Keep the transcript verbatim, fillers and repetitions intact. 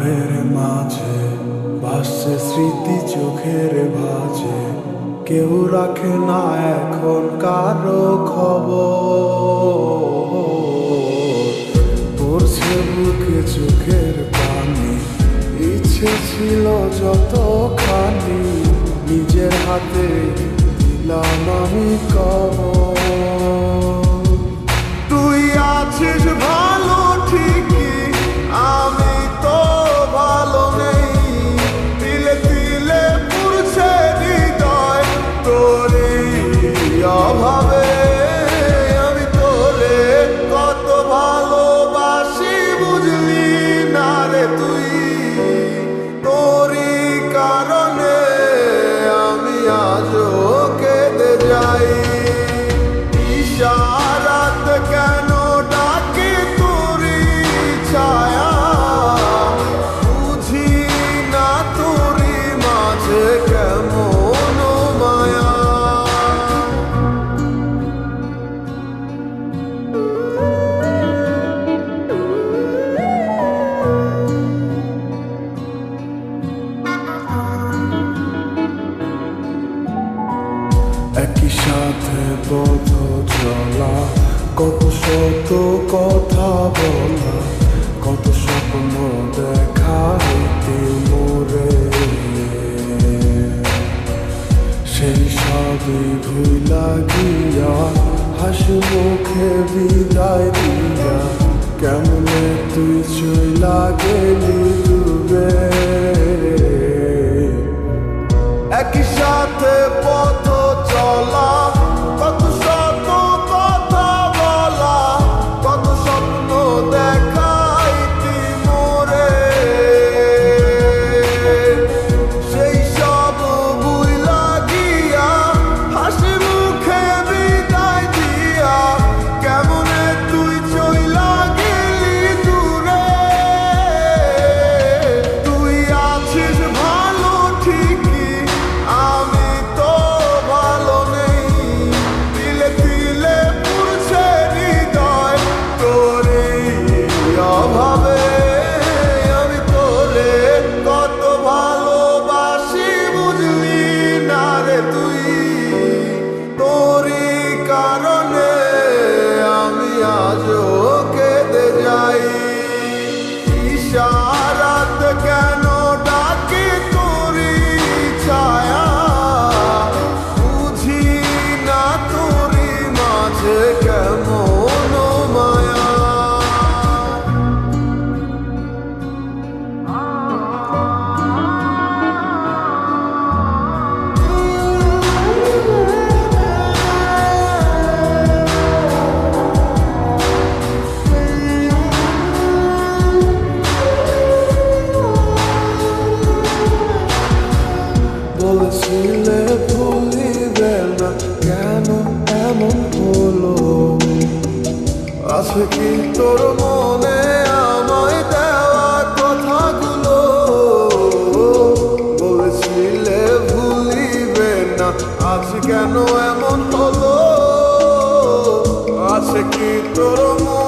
আবেগের মাঝে ভাসছে স্মৃতি চোখের ভাঁজে, কেউ রাখে না এখন কারো খবর। পড়ছে বুকে চোখের পানি, ইচ্ছে ছিল যতখানি, নিজের হাতে দিলাম আমি কবর। তুই আছিস ভালো ঠিকই, আমি তো ভালো নেই, তিলে তিলে পুড়ছে হৃদয় তোরই অভাবে। আমি তোরে কত ভালোবাসি বুঝলি না রে তুই, তোরই কারণে আমি আজও কেঁদে যাই। ইশারাত কেন ডাকে তোরই ছায়া, বুঝি না তোরই মাঝে কেমন মায়া। একই সাথে পথ চলা, কত শত কথা বলা, কত স্বপ্ন দেখা হইতে মোরে, সেই সবই ভুলা গিয়া হাসি মুখে বিদায় দিয়া, কেমনে তুই চইলা গেলি ডুবে। একই সাথে পথ চলা, কত শত কথা বলা, কত স্বপ্ন দেখাইতি মোরে, সেই সব ভুইলা গিয়া হাসি মুখে বিদায় দিয়া, কেমনে তুই চইলা গেলি দূরে। তুই আছিস ভালো ঠিকই, আমি তো ভালো নেই, তিলে তিলে পুড়ছে হৃদয় তোরই অভাবে। আমি তোরে কত ভালোবাসি বুঝলি না রে তুই, তোরই কারণে আমি আজও কেঁদে যাই। ইশারাত কেন ডাকে তোরই ছায়া, বুঝি না তোরই মাঝে কেমন মায়া। বলেছিলে ভুলিবে না, কেন এমন হলো? আছে কি তোর মনে আমায় দেওয়া কথাগুলো? বলেছিলে ভুলিবে না, আজ কেন এমন হলো? আছে কি তোর মনে